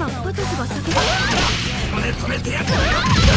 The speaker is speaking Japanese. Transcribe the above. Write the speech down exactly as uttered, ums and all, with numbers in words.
今ポトスが叫ぶ。 止めてやる。